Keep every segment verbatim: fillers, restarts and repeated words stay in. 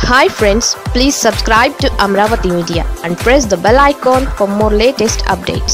Hi friends, please subscribe to Amaravathi Media and press the bell icon for more latest updates.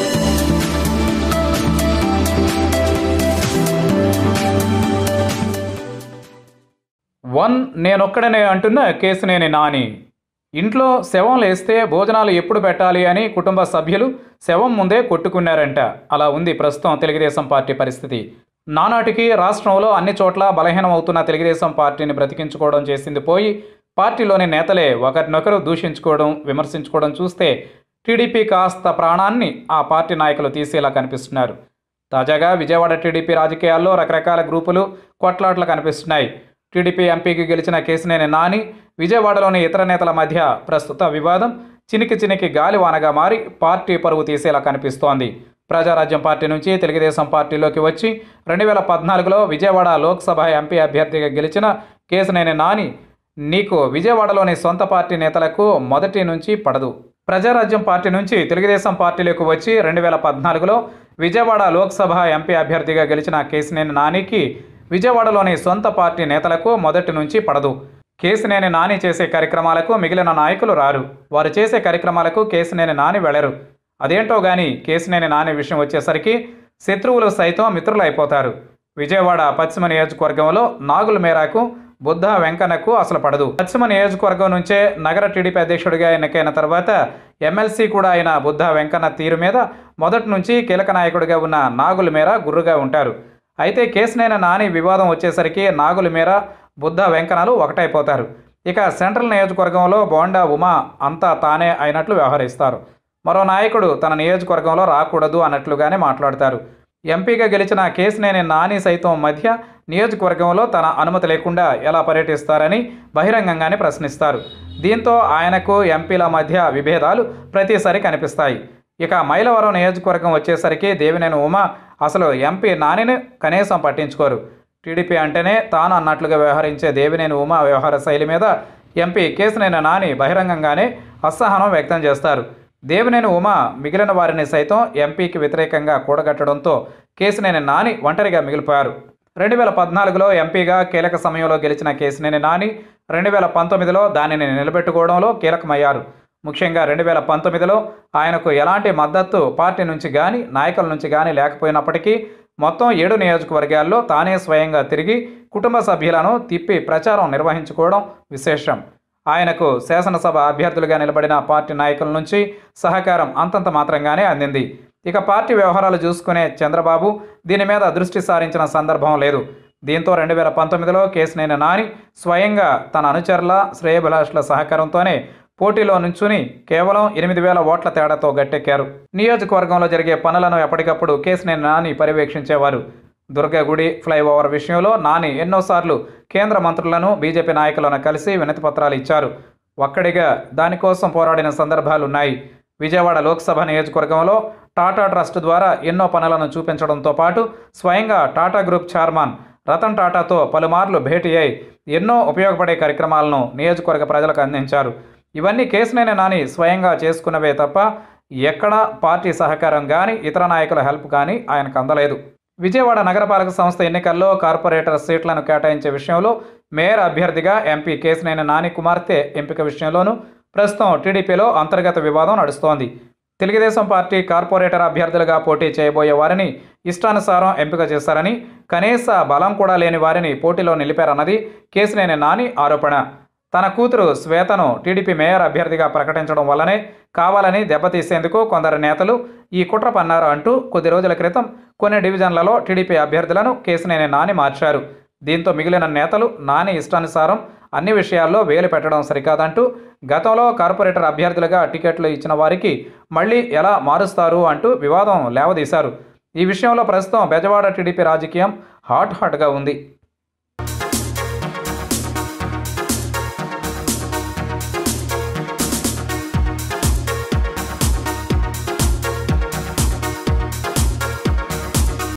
One నేనొక్కడనే అంటున్న కేసినేని నాని. ఇంట్లో శవం లేస్తే భోజనాలు ఎప్పుడు పెట్టాలి అని కుటుంబ సభ్యులు శవం ముందే కొట్టుకున్నారంట. అలా ఉంది ప్రస్తుతం తెలుగుదేశం పార్టీ పరిస్థితి. నానాటికి రాష్ట్రంలో అన్ని చోట్ల బలహీనమవుతున్న తెలుగుదేశం పార్టీని బ్రతికించుకోవడం చేసింది పోయి పార్టీలోని నేతలే ఒకరినొకరు దూషించుకోవడం, విమర్శించుకోవడం చూస్తే టీడీపీ కాస్త ప్రాణాన్ని ఆ పార్టీ నాయకులు తీసేలా కనిపిస్తున్నారు. తాజాగా విజయవాడ టీడీపీ రాజకీయాల్లో రకరకాల గ్రూపులు, కొట్లాట్లు కనిపిస్తున్నాయి. టీడీపీ ఎంపీకి గెలిచిన కేసినేని నాని, విజయవాడలోని ఇతర నేతల మధ్య ప్రస్తుత వివాదం చినికి చినికి గాలివానగా మారి పార్టీ పరువు తీసేలా కనిపిస్తోంది. ప్రజారాజ్యం పార్టీ నుంచి తెలుగుదేశం పార్టీలోకి వచ్చి రెండు వేల పద్నాలుగులో విజయవాడ లోక్సభ ఎంపీ అభ్యర్థిగా గెలిచిన కేసినేని నాని, నీకు విజయవాడలోని సొంత పార్టీ నేతలకు మొదటి నుంచి పడదు. ప్రజారాజ్యం పార్టీ నుంచి తెలుగుదేశం పార్టీలోకి వచ్చి రెండు వేల పద్నాలుగులో విజయవాడ లోక్సభ ఎంపీ అభ్యర్థిగా గెలిచిన కేసినేని నానికి విజయవాడలోని సొంత పార్టీ నేతలకు మొదటి నుంచి పడదు. కేసినేని నాని చేసే కార్యక్రమాలకు మిగిలిన నాయకులు రారు. వారు చేసే కార్యక్రమాలకు కేసినేని నాని వెళ్లరు. అదేంటో గాని కేసినేని నాని విషయం వచ్చేసరికి శత్రువులు సైతం మిత్రులు అయిపోతారు. విజయవాడ పశ్చిమ నియోజకవర్గంలో నాగుల మేరకు బుద్ధ వెంకన్నకు అసలు పడదు. పశ్చిమ నియోజకవర్గం నుంచే నగర టీడీపీ అధ్యక్షుడిగా ఎన్నికైన తర్వాత ఎమ్మెల్సీ కూడా అయిన బుద్ధ వెంకన్న తీరు మీద మొదటి నుంచి కీలక నాయకుడిగా ఉన్న నాగుల మేర గుర్రుగా ఉంటారు. అయితే కేసినేని నాని వివాదం వచ్చేసరికి నాగుల మేర, బుద్ధ వెంకన్నలు ఒకటైపోతారు. ఇక సెంట్రల్ నియోజకవర్గంలో బోండా ఉమా అంతా తానే అయినట్లు వ్యవహరిస్తారు. మరో నాయకుడు తన నియోజకవర్గంలో రాకూడదు అన్నట్లుగానే మాట్లాడతారు. ఎంపీగా గెలిచిన కేసినేని నాని సైతం మధ్య నియోజకవర్గంలో తన అనుమతి లేకుండా ఎలా పర్యటిస్తారని బహిరంగంగానే ప్రశ్నిస్తారు. దీంతో ఆయనకు ఎంపీల మధ్య విభేదాలు ప్రతిసారి కనిపిస్తాయి. ఇక మైలవరం నియోజకవర్గం వచ్చేసరికి దేవినేని ఉమా అసలు ఎంపీ నానిని కనీసం పట్టించుకోరు. టీడీపీ అంటేనే తాను అన్నట్లుగా వ్యవహరించే దేవినేని ఉమా వ్యవహార శైలి మీద ఎంపీ కేసినేని నాని బహిరంగంగానే అసహనం వ్యక్తం చేస్తారు. దేవినేని ఉమా మిగిలిన వారిని సైతం ఎంపీకి వ్యతిరేకంగా కూడగట్టడంతో కేసినేని నాని ఒంటరిగా మిగిలిపోయారు. రెండు వేల పద్నాలుగులో ఎంపీగా కీలక సమయంలో గెలిచిన కేసినేని నాని రెండు వేల పంతొమ్మిదిలో దానిని నిలబెట్టుకోవడంలో కీలకమయ్యారు. ముఖ్యంగా రెండు వేల పంతొమ్మిదిలో ఆయనకు ఎలాంటి మద్దతు పార్టీ నుంచి కానీ నాయకుల నుంచి కానీ లేకపోయినప్పటికీ మొత్తం ఏడు నియోజకవర్గాల్లో తానే స్వయంగా తిరిగి కుటుంబ సభ్యులను తిప్పి ప్రచారం నిర్వహించుకోవడం విశేషం. ఆయనకు శాసనసభ అభ్యర్థులుగా నిలబడిన పార్టీ నాయకుల నుంచి సహకారం అంతంత మాత్రంగానే అందింది. ఇక పార్టీ వ్యవహారాలు చూసుకునే చంద్రబాబు దీని మీద దృష్టి సారించిన సందర్భం లేదు. దీంతో రెండు వేల పంతొమ్మిదిలో కేసినేని నాని స్వయంగా తన అనుచరుల, శ్రేయభిలాషుల సహకారంతోనే పోటీలో నుంచుని కేవలం ఎనిమిది వేల ఓట్ల తేడాతో గట్టెక్కారు. నియోజకవర్గంలో జరిగే పనులను ఎప్పటికప్పుడు కేసినేని నాని పర్యవేక్షించేవారు. దుర్గగుడి ఫ్లైఓవర్ విషయంలో నాని ఎన్నోసార్లు కేంద్ర మంత్రులను, బీజేపీ నాయకులను కలిసి వినతి పత్రాలు ఇచ్చారు. ఒక్కడిగా దానికోసం పోరాడిన సందర్భాలున్నాయి. విజయవాడ లోక్సభ నియోజకవర్గంలో టాటా ట్రస్ట్ ద్వారా ఎన్నో పనులను చూపించడంతో పాటు స్వయంగా టాటా గ్రూప్ చైర్మన్ రతన్ టాటాతో పలుమార్లు భేటీ అయి ఎన్నో ఉపయోగపడే కార్యక్రమాలను నియోజకవర్గ ప్రజలకు అందించారు. ఇవన్నీ కేసినేని నాని స్వయంగా చేసుకున్నవే తప్ప ఎక్కడా పార్టీ సహకారం కానీ ఇతర నాయకుల హెల్ప్ కానీ ఆయనకు అందలేదు. విజయవాడ నగరపాలక సంస్థ ఎన్నికల్లో కార్పొరేటర్ సీట్లను కేటాయించే విషయంలో మేయర్ అభ్యర్థిగా ఎంపీ కేసినేని నాని కుమార్తె ఎంపిక విషయంలోనూ ప్రస్తుతం టీడీపీలో అంతర్గత వివాదం నడుస్తోంది. తెలుగుదేశం పార్టీ కార్పొరేటర్ అభ్యర్థులుగా పోటీ చేయబోయే వారిని ఇష్టానుసారం ఎంపిక చేశారని, కనీస బలం కూడా లేని వారిని పోటీలో నిలిపారన్నది కేసినేని నాని ఆరోపణ. తన కూతురు శ్వేతను టీడీపీ మేయర్ అభ్యర్థిగా ప్రకటించడం వల్లనే కావాలని దెబ్బతీసేందుకు కొందరు నేతలు ఈ కుట్ర పన్నారు అంటూ కొద్ది రోజుల క్రితం కొన్ని డివిజన్లలో టీడీపీ అభ్యర్థులను కేసినేని నాని మార్చారు. దీంతో మిగిలిన నేతలు నాని ఇష్టానుసారం అన్ని విషయాల్లో వేలు పెట్టడం సరికాదంటూ గతంలో కార్పొరేటర్ అభ్యర్థులుగా టికెట్లు ఇచ్చిన వారికి మళ్లీ ఎలా మారుస్తారు అంటూ వివాదం లేవదీశారు. ఈ విషయంలో ప్రస్తుతం బెజవాడ టీడీపీ రాజకీయం హాట్ హాట్గా ఉంది.